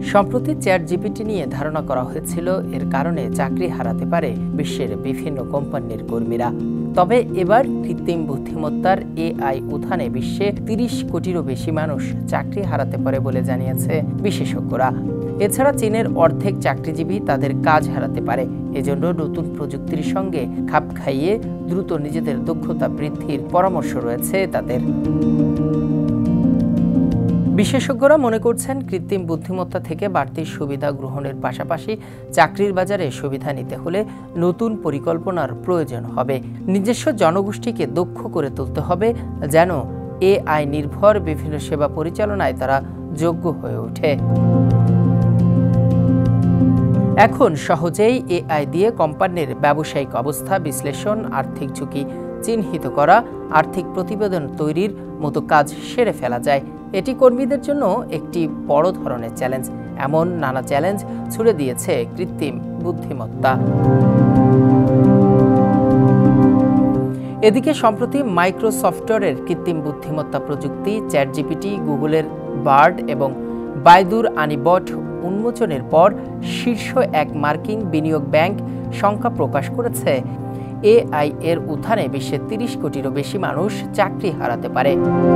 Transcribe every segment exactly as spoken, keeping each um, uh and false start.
সম্প্রতি chat GPT নিয়ে ধারণা করা হয়েছিল এর কারণে চাকরি হারাতে পারে বিশ্বের বিভিন্ন কোম্পানির কর্মীরা। তবে এবার কৃত্রিম বুদ্ধিমত্তার এআই উত্থানে বিশ্বে তিরিশ কোটিরও বেশি মানুষ চাকরি হারাতে পারে বলে জানিয়েছে বিশেষজ্ঞরা। এছাড়া চীনের অর্ধেক চাকরিজীবী তাদের কাজ হারাতে পারে। এজন্য নতুন প্রযুক্তির সঙ্গে খাপ খাইয়ে দ্রুত নিজেদের দক্ষতা বৃদ্ধির পরামর্শ রয়েছে তাদের। বিশেষজ্ঞরা মনে করছেন কৃত্রিম বুদ্ধিমত্তা থেকে বাড়তি সুবিধা গ্রহণের পাশাপাশি চাকরির বাজারে সুবিধা নিতে হলে নতুন পরিকল্পনার প্রয়োজন হবে। নিজস্ব জনগোষ্ঠীকে দক্ষ করে তুলতে হবে যেন এআই নির্ভর বিভিন্ন সেবা পরিচালনায় তারা যোগ্য হয়ে ওঠে। এখন সহজেই এআই দিয়ে কোম্পানির ব্যবসায়িক অবস্থা বিশ্লেষণ, আর্থিক ঝুঁকি চিহ্নিত করা, আর্থিক প্রতিবেদন তৈরির মতো কাজ সেরে ফেলা যায়। এটি কর্মীদের জন্য একটি বড় ধরনের চ্যালেঞ্জ। এমন নানা চ্যালেঞ্জ ছুড়ে দিয়েছে কৃত্রিম বুদ্ধিমত্তা। এদিকে সম্প্রতি মাইক্রোসফটের কৃত্রিম বুদ্ধিমত্তা প্রযুক্তি চ্যাট জিপিটি, গুগলের বার্ড এবং বাইদুর আনিবট উন্মোচনের পর শীর্ষ এক মার্কিন বিনিয়োগ ব্যাংক সংখ্যা প্রকাশ করেছে এআই এর উত্থানে বিশ্বের তিরিশ কোটিরও বেশি মানুষ চাকরি হারাতে পারে।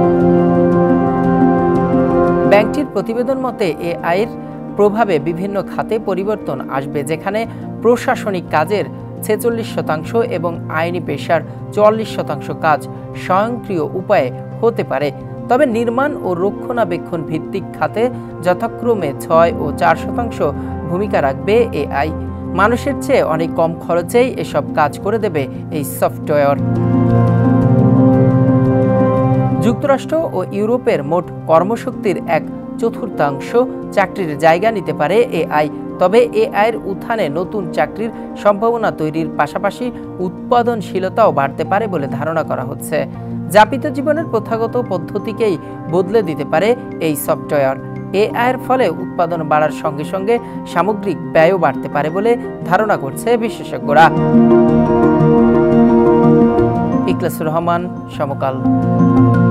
ব্যাংকটির প্রতিবেদন মতে এআই এর প্রভাবে বিভিন্ন খাতে পরিবর্তন আসবে, যেখানে প্রশাসনিক কাজের ছেচল্লিশ শতাংশ এবং আইনি পেশার চুয়াল্লিশ শতাংশ কাজ স্বয়ংক্রিয় উপায়ে হতে পারে। তবে নির্মাণ ও রক্ষণাবেক্ষণ ভিত্তিক খাতে যথাক্রমে ছয় ও চার শতাংশ ভূমিকা রাখবে এআই। মানুষের চেয়ে অনেক কম খরচেই এসব কাজ করে দেবে এই সফটওয়্যার। যুক্তরাষ্ট্র ও ইউরোপের মোট কর্মশক্তির এক চতুর্থাংশ চাকরির জায়গা নিতে পারে এআই। তবে এআইয়ের উত্থানে নতুন চাকরির সম্ভাবনা তৈরির পাশাপাশি উৎপাদনশীলতাও বাড়তে পারে বলে ধারণা করা হচ্ছে। যাপিত জীবনের প্রথাগত পদ্ধতিকেই বদলে দিতে পারে এই সফটওয়্যার। এআইয়ের ফলে উৎপাদন বাড়ার সঙ্গে সঙ্গে সামগ্রিক ব্যয়ও বাড়তে পারে বলে ধারণা করছে বিশেষজ্ঞরা। ইখলাসুর রহমান, সমকাল।